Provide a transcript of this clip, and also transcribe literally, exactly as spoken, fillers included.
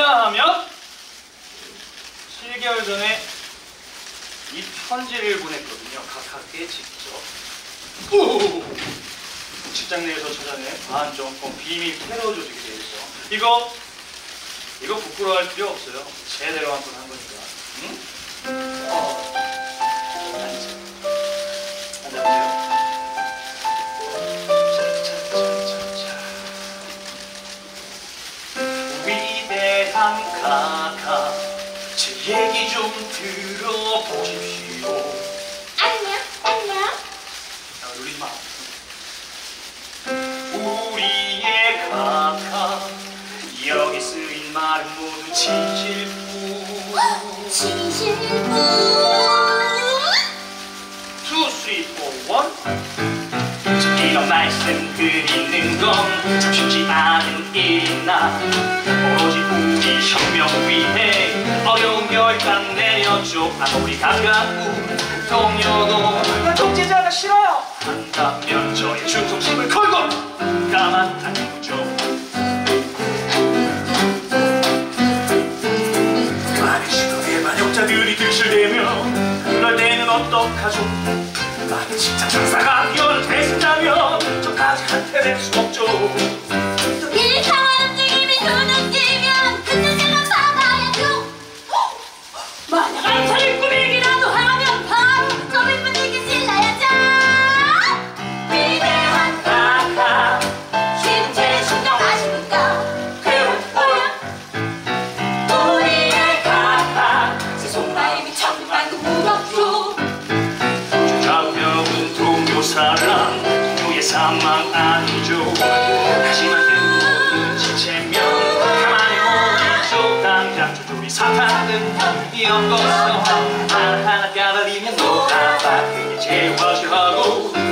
왜냐하면 칠 개월 전에 이 편지를 보냈거든요. 각하께 직접. 오! 직장 내에서 찾아낸 반정권 비밀 테러 조직에 대해서. 이거 이거 부끄러워할 필요 없어요. 제대로 한 번 한 거니까. 응? 어. 앉아. 앉아보세요. 자자자자자. 위대한 각하, 제 얘기 좀 들어보십시오. 안녕, 안녕. 야, 놀리지 마. 우리의 각하, 여기 쓰인 말은 모두 진실뿐. 진실뿐. 투, 쓰리, 포, 원. 이런 말씀 드리는 건 참 쉽지 않은 일이나 오로지 우리 혁명 위해 어려운 결단 내렸죠. 아무리 가까운 동료도 난 독재자가 싫어요 한다면 저의 충성심을 걸고 가만 안 두죠. 많은 시도의 반역자들이 들실대면 그럴 때는 어떡하죠. 많은 직장 상사가 뛰어는 배신자면 저까지 한테 낼 수 없죠. 또 일상한 움직임이 눈을 띄면 그때만 받아야죠. 만약 안살을 꾸미기라도 하면 바로 저 빗분에게 찔러야죠. 위대한 각하, 신체의 신정하십니까? 괴롭고요. 우리의 각하, 제 속마음이 천만도 무겁죠. 좌우명은 동료사랑 동료의 사망 아니죠. 하지만 때문에 지체면 가만히 보이죠. 당장 저쪽이 사탄은 엮었어. 하나하나 까발리면 녹아봐 그게 제일 화시하고